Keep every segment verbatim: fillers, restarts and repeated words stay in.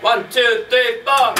One, two, three, four.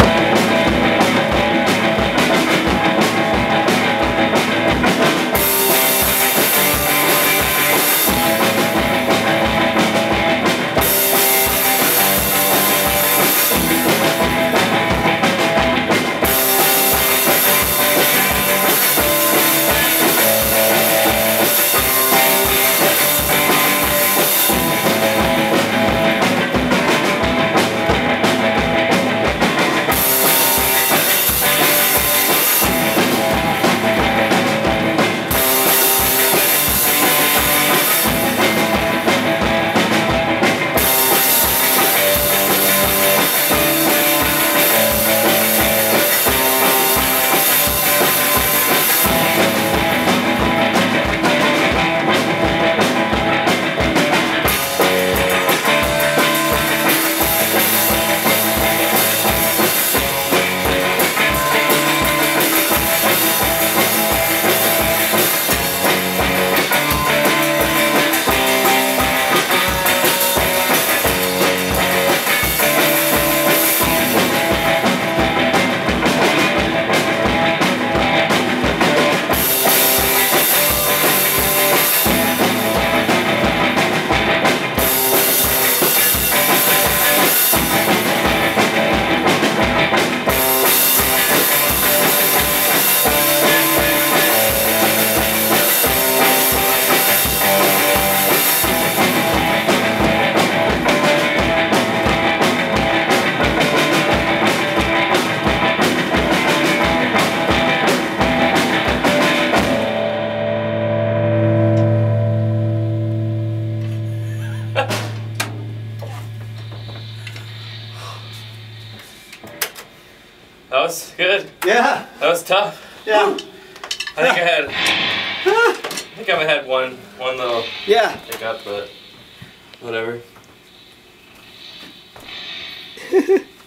That was good. Yeah. That was tough. Yeah. Woo. I think I had. I think I had one one little. Yeah. Hiccup, but whatever.